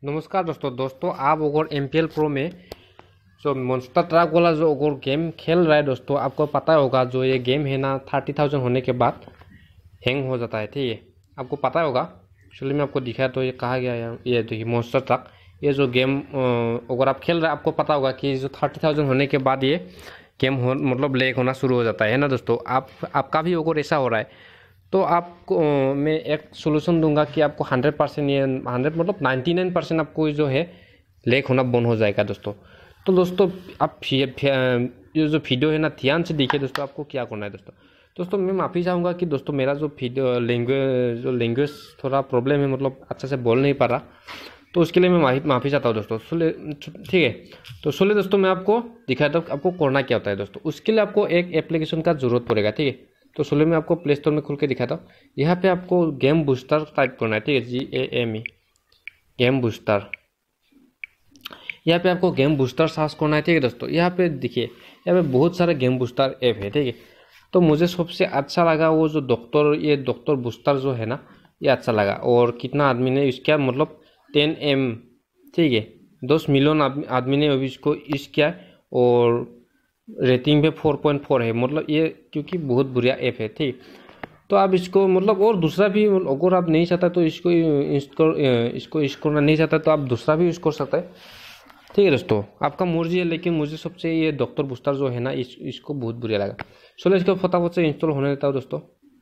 नमस्कार दोस्तों आप अगर MPL प्रो में जो मॉन्स्टर ट्रक वाला जो अगर गेम खेल रहा है दोस्तों, आपको पता होगा जो ये गेम है ना 30,000 होने के बाद हैंग हो जाता है। ठीक है, आपको पता होगा। चलिए मैं आपको दिखाया तो ये कहा गया है। ये देखिए मॉन्स्टर ट्रक, ये जो गेम अगर आप खेल रहे हैं आपको पता होगा कि जो 30,000 होने के बाद ये गेम मतलब लैग होना शुरू हो जाता है ना दोस्तों। आपका भी अगर ऐसा हो रहा है तो आपको मैं एक सोल्यूशन दूंगा कि आपको 100% ये 100 मतलब 99% आपको जो है लैग होना बंद हो जाएगा दोस्तों। तो दोस्तों आप ये जो वीडियो है ना ध्यान से देखिए दोस्तों, आपको क्या करना है दोस्तों मैं माफ़ी चाहूँगा कि दोस्तों मेरा जो लैंग्वेज थोड़ा प्रॉब्लम है, मतलब अच्छा से बोल नहीं पा रहा, तो उसके लिए मैं माफ़ी चाहता हूँ दोस्तों। ठीक है, तो सुनिए दोस्तों मैं आपको दिखाता हूँ आपको करना क्या होता है दोस्तों। उसके लिए आपको एक एप्लीकेशन का ज़रूरत पड़ेगा। ठीक है, तो चलिए मैं आपको प्ले स्टोर में खुल के दिखाता हूँ। यहाँ पे आपको गेम बूस्टर टाइप करना है। ठीक है, GAME गेम बूस्टर। यहाँ पे आपको गेम बूस्टर सर्च करना है। ठीक है दोस्तों, यहाँ पे देखिए यहाँ पे बहुत सारे गेम बूस्टर ऐप है। ठीक है, तो मुझे सबसे अच्छा लगा वो जो डॉक्टर बूस्टर जो है ना, ये अच्छा लगा। और कितना आदमी ने इसका मतलब 10M, ठीक है 10 मिलियन आदमी ने अभी इसको यूज़ किया और रेटिंग पे 4.4 है। मतलब ये क्योंकि बहुत बढ़िया ऐप है। ठीक, तो आप इसको मतलब और दूसरा भी अगर आप नहीं चाहता तो इसको यूज़ करना नहीं चाहता तो आप दूसरा भी यूज़ कर सकते हैं। ठीक है दोस्तों, आपका मर्जी है, लेकिन मुझे सबसे ये डॉक्टर बूस्टर जो है ना इसको बहुत बढ़िया लगा। चलो इसको फटाफट से इंस्टॉल होने देता हूँ दोस्तों।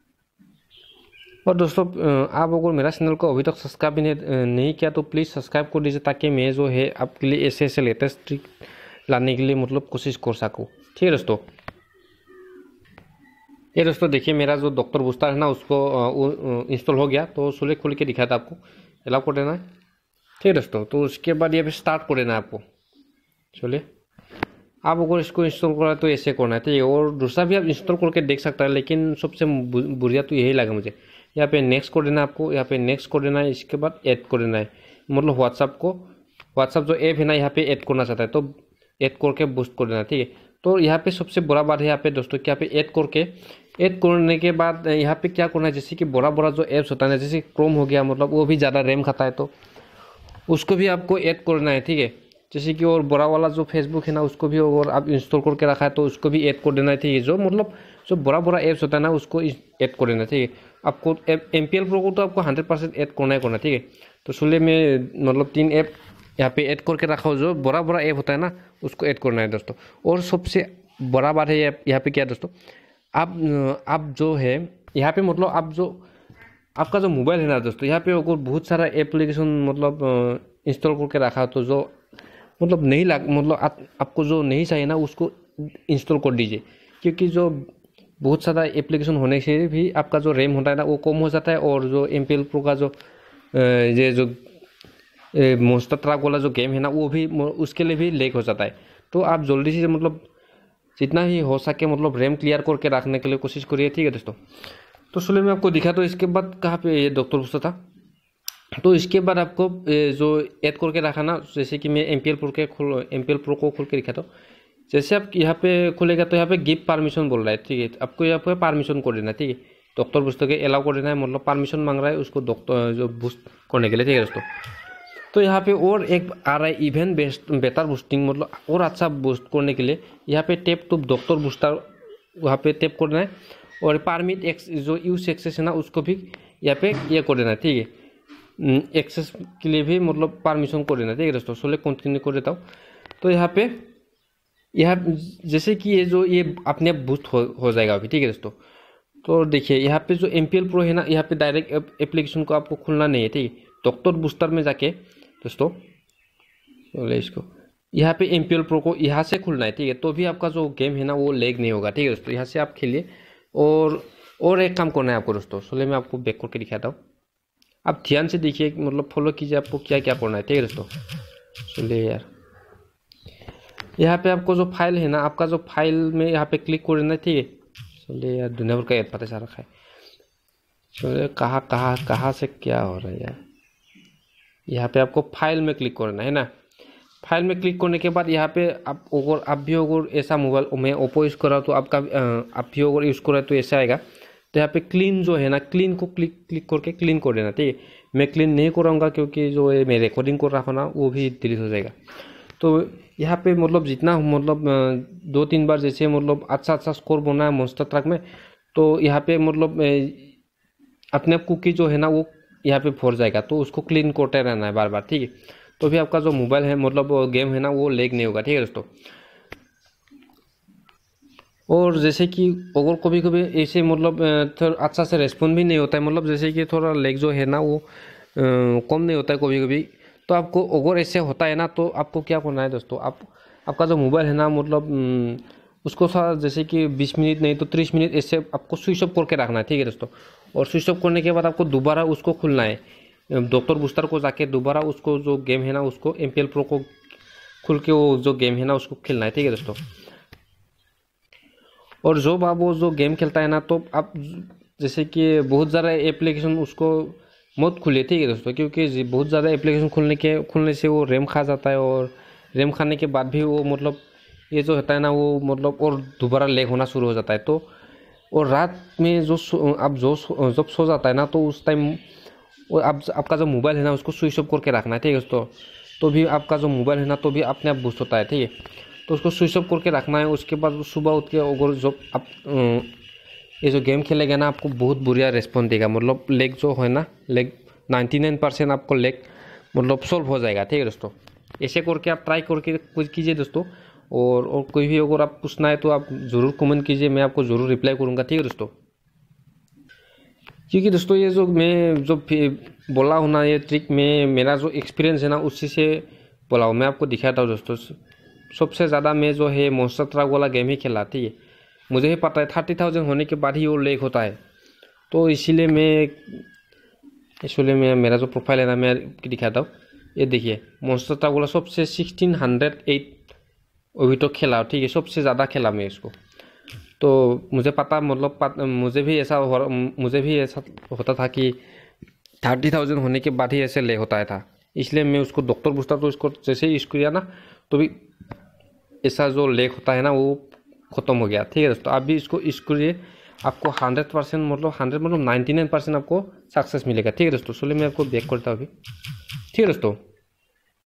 और दोस्तों आप अगर मेरा चैनल को अभी तक सब्सक्राइब भी नहीं किया तो प्लीज़ सब्सक्राइब कर दीजिए, ताकि मैं जो है आपके लिए ऐसे लेटेस्ट ट्रिक लाने के लिए मतलब कोशिश कर सकूँ। ठीक है दोस्तों, ये दोस्तों देखिए मेरा जो डॉक्टर बूस्टर है ना उसको इंस्टॉल हो गया। तो सुले खोल के दिखाया था आपको, अलाउ कर देना है। ठीक है दोस्तों, तो उसके बाद ये भी स्टार्ट कर देना है आपको। चलिए आप अगर इसको इंस्टॉल करा तो ऐसे करना है। ठीक है, और दूसरा भी आप इंस्टॉल करके देख सकते हैं, लेकिन सबसे बढ़िया तो यही लगा मुझे। यहाँ पे नेक्स्ट कर देना है आपको, यहाँ पे नेक्स्ट कर देना है। इसके बाद ऐड कर देना है, मतलब व्हाट्सअप जो ऐप है ना यहाँ पे ऐड करना चाहता है तो ऐड करके बूस्ट कर देना। ठीक है, तो यहाँ पे सबसे बड़ा बात है यहाँ पे दोस्तों कि यहाँ पे ऐड करने के बाद यहाँ पे क्या करना है, जैसे कि बड़ा जो ऐप्स होता है ना, जैसे क्रोम हो गया, मतलब वो भी ज़्यादा रैम खाता है तो उसको भी आपको ऐड करना है। ठीक है, जैसे कि और बड़ा वाला जो फेसबुक है ना उसको भी अगर आप इंस्टॉल करके रखा है तो उसको भी ऐड कर देना है। ठीक है, जो मतलब जो बड़ा ऐप्स होता है ना उसको ऐड कर देना। ठीक है, आपको MPL प्रो को तो आपको 100% ऐड करना ही करना। ठीक है, तो सुनिए मैं मतलब 3 ऐप यहाँ पे ऐड करके रखा हो, जो बड़ा ऐप होता है ना उसको ऐड करना है दोस्तों। और सबसे बड़ा बात है यहाँ पे क्या दोस्तों, आप जो है यहाँ पे मतलब आप जो आपका जो मोबाइल है ना दोस्तों, यहाँ पे अगर बहुत सारा एप्लीकेशन मतलब इंस्टॉल करके रखा तो जो मतलब नहीं मतलब आपको जो नहीं चाहिए ना उसको इंस्टॉल कर दीजिए, क्योंकि जो बहुत सारा एप्लीकेशन होने से भी आपका जो रैम होता है ना वो कम हो जाता है। और जो MPL प्रो का जो ये जो मॉन्स्टर ट्रक वाला जो गेम है ना वो भी उसके लिए भी लैग हो जाता है। तो आप जल्दी से मतलब जितना ही हो सके मतलब रैम क्लियर करके रखने के लिए कोशिश करिए। ठीक है दोस्तों, तो चलिए मैं आपको दिखा तो इसके बाद कहाँ पे ये डॉक्टर बूस्टर था। तो इसके बाद आपको जो ऐड करके रखा ना, जैसे कि मैं MPL प्रो को खोल के दिखा तो जैसे आप यहाँ पे खोलेगा तो यहाँ पे गिव परमिशन बोल रहा है। ठीक है, आपको यहाँ पे परमिशन कर देना है। ठीक है, डॉक्टर बूस्टर के अलाउ कर देना है, मतलब परमिशन मांग रहा है उसको डॉक्टर जो बूस्ट करने के लिए। ठीक है दोस्तों, तो यहाँ पे और एक आ रहा है इवेंट बेटर बूस्टिंग, मतलब और अच्छा बूस्ट करने के लिए यहाँ पे टैप टू डॉक्टर बूस्टर वहाँ पे टैप करना है। और परमिट जो यूज एक्सेस है ना उसको भी यहाँ पे ये कर देना है। ठीक है, एक्सेस के लिए भी मतलब परमिशन कर देना है। ठीक है दोस्तों, चलिए कंटिन्यू कर देता हूँ। तो यहाँ पे जैसे कि ये अपने आप बूस्ट हो जाएगा अभी। ठीक है दोस्तों, तो देखिए यहाँ पे जो MPL प्रो है ना यहाँ पे डायरेक्ट एप्लीकेशन को आपको खुलना नहीं है। ठीक है, डॉक्टर बूस्टर में जाके दोस्तों बोले इसको यहाँ पे MPL प्रो को यहाँ से खुलना है। ठीक है, तो भी आपका जो गेम है ना वो लैग नहीं होगा। ठीक है दोस्तों, यहाँ से आप खेलिए। और एक काम करना है आपको दोस्तों, चलिए मैं आपको बैक करके दिखाता हूँ। आप ध्यान से देखिए, मतलब फॉलो कीजिए आपको क्या क्या करना है। ठीक है दोस्तों, चलिए यार यहाँ पे आपको जो फाइल है ना, आपका जो फाइल में यहाँ पे क्लिक कर देना है। ठीक है, चलिए यार दुनिया भर का ऐप पता चल रखा है। चलिए कहाँ से क्या हो रहा है यार। यहाँ पे आपको फाइल में क्लिक करना है ना। फाइल में क्लिक करने के बाद यहाँ पे आप भी अगर ऐसा मोबाइल मैं ओप्पो यूज़ कर रहा हूँ तो आप भी अगर यूज़ कर रहे हो तो ऐसा आएगा। तो यहाँ पे क्लीन जो है ना, क्लीन को क्लिक करके क्लीन कर देना। ठीक है, मैं क्लीन नहीं कराऊंगा क्योंकि जो ये मैं रिकॉर्डिंग कर रहा हूँ ना वो भी डिलीट हो जाएगा। तो यहाँ पे मतलब जितना मतलब 2-3 बार जैसे मतलब अच्छा स्कोर बना है मॉन्स्टर ट्रक में, तो यहाँ पे मतलब अपने आप कुकी जो है ना वो यहाँ पे फोड़ जाएगा, तो उसको क्लीन करते रहना है बार बार, ठीक है। तो भी आपका जो मोबाइल है मतलब गेम है ना वो लैग नहीं होगा, ठीक है दोस्तों। और जैसे कि अगर कभी कभी ऐसे मतलब थोड़ा अच्छा से रेस्पॉन्स भी नहीं होता है, मतलब जैसे कि थोड़ा लेग जो है ना वो कम नहीं होता है कभी कभी, तो आपको अगर ऐसे होता है ना तो आपको क्या करना है दोस्तों, आपका जो मोबाइल है ना मतलब उसको सा जैसे कि 20 मिनट नहीं तो 30 मिनट ऐसे आपको स्विच ऑफ करके रखना है, ठीक है दोस्तों। और स्विच ऑफ करने के बाद आपको दोबारा उसको खुलना है, डॉक्टर बूस्टर को जाके दोबारा उसको जो गेम है ना उसको MPL Pro को खुल के वो जो गेम है ना उसको खेलना है, ठीक है दोस्तों। और जब आप वो जो गेम खेलता है ना तो आप जैसे कि बहुत ज़्यादा एप्लीकेशन उसको मत खुले, ठीक है दोस्तों, क्योंकि बहुत ज़्यादा एप्लीकेशन खुलने से वो रैम खा जाता है, और रैम खाने के बाद भी वो मतलब ये जो होता है ना वो मतलब और दोबारा लैग होना शुरू हो जाता है। तो और रात में आप जब सो जाता है ना तो उस टाइम आपका जो मोबाइल है ना उसको स्विच ऑफ करके रखना है, ठीक है दोस्तों। तो भी आपका जो मोबाइल है ना तो भी अपने आप बूस्ट होता है, ठीक है। तो उसको स्विच ऑफ करके रखना है। उसके बाद सुबह उठ के अगर जो आप ये जो गेम खेलेगा ना आपको बहुत बुरा रेस्पॉन्स देगा, मतलब लेग जो है ना लेग 99% आपको लेग मतलब सॉल्व हो जाएगा, ठीक है दोस्तों। ऐसे करके आप ट्राई करके कुछ कीजिए दोस्तों। और कोई भी अगर आप पूछना है तो आप ज़रूर कमेंट कीजिए, मैं आपको ज़रूर रिप्लाई करूँगा, ठीक है दोस्तों। क्योंकि दोस्तों ये जो मैं जो बोला हूँ ना ये ट्रिक में मेरा जो एक्सपीरियंस है ना उसी से बोला हूँ, मैं आपको दिखाता हूँ दोस्तों। सबसे ज़्यादा मैं जो है मॉन्स्टर ट्रक वाला गेम ही खेला, ठीक है। मुझे ही पता है 30,000 होने के बाद ही वो लैग होता है, तो इसीलिए मैं मेरा जो प्रोफाइल है ना मैं दिखाता हूँ। ये देखिए मॉन्स्टर ट्रक वाला सबसे 1608 अभी तो खेला, ठीक है, सबसे ज़्यादा खेला मैं इसको। तो मुझे पता मतलब मुझे भी ऐसा होता था कि 30,000 होने के बाद ही ऐसे ले होता था, इसलिए मैं उसको डॉक्टर बूस्टर तो इसको जैसे ही यूज़ किया ना तो भी ऐसा जो लेग होता है ना वो ख़त्म हो गया, ठीक है दोस्तों। आप भी इसको यूज़ करिए, आपको 100% मतलब 100 मतलब 99% आपको सक्सेस मिलेगा, ठीक है दोस्तों। चलिए मैं आपको बैक करता हूँ अभी, ठीक है दोस्तों।